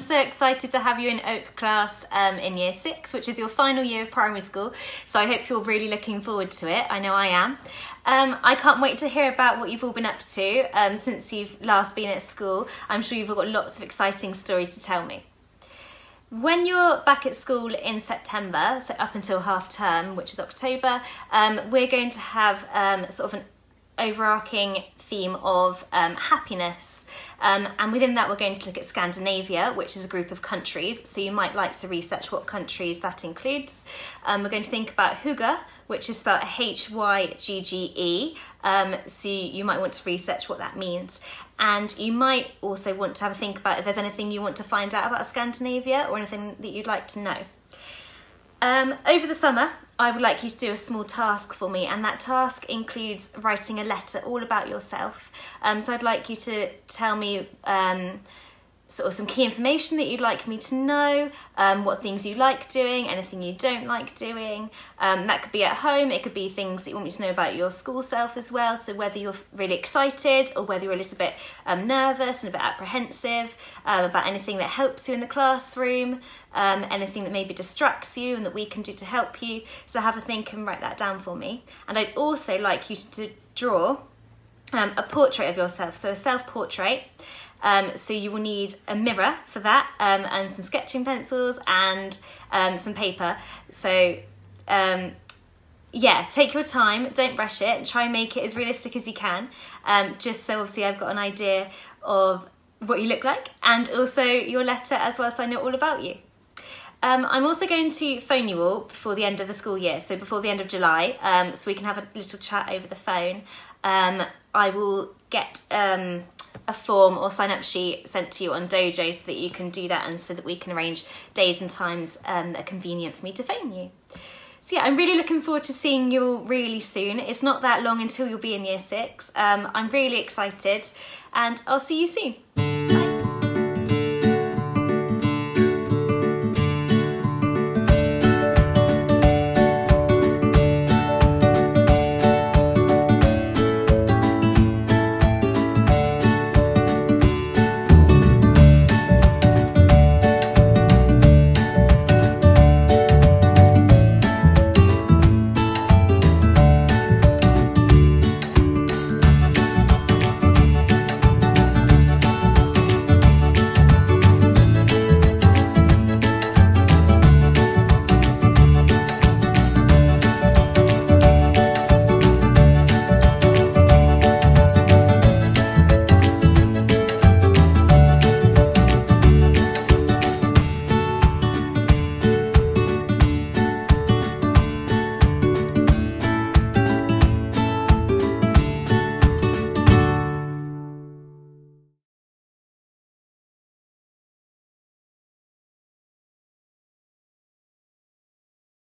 so excited to have you in Oak class in year 6, which is your final year of primary school. So I hope you're really looking forward to it. I know I am. I can't wait to hear about what you've all been up to since you've last been at school. I'm sure you've all got lots of exciting stories to tell me. When you're back at school in September, so up until half term, which is October, we're going to have sort of an overarching theme of happiness. And within that, we're going to look at Scandinavia, which is a group of countries. So you might like to research what countries that includes. We're going to think about hygge, which is spelled Hygge. So you might want to research what that means. And you might also want to have a think about if there's anything you want to find out about Scandinavia or anything that you'd like to know. Over the summer, I would like you to do a small task for me, and that task includes writing a letter all about yourself. So I'd like you to tell me sort of some key information that you'd like me to know, what things you like doing, anything you don't like doing. That could be at home, it could be things that you want me to know about your school self as well, so whether you're really excited or whether you're a little bit nervous and a bit apprehensive about anything that helps you in the classroom, anything that maybe distracts you and that we can do to help you. So have a think and write that down for me. And I'd also like you to draw a portrait of yourself, so a self-portrait. So you will need a mirror for that, and some sketching pencils and some paper. So yeah, take your time, don't rush it, and try and make it as realistic as you can, just so obviously I've got an idea of what you look like, and also your letter as well, so I know all about you. I'm also going to phone you all before the end of the school year, so before the end of July, so we can have a little chat over the phone. I will get a form or sign-up sheet sent to you on Dojo so that you can do that, and so that we can arrange days and times that are convenient for me to phone you. So yeah, I'm really looking forward to seeing you all really soon. It's not that long until you'll be in year 6. I'm really excited, and I'll see you soon.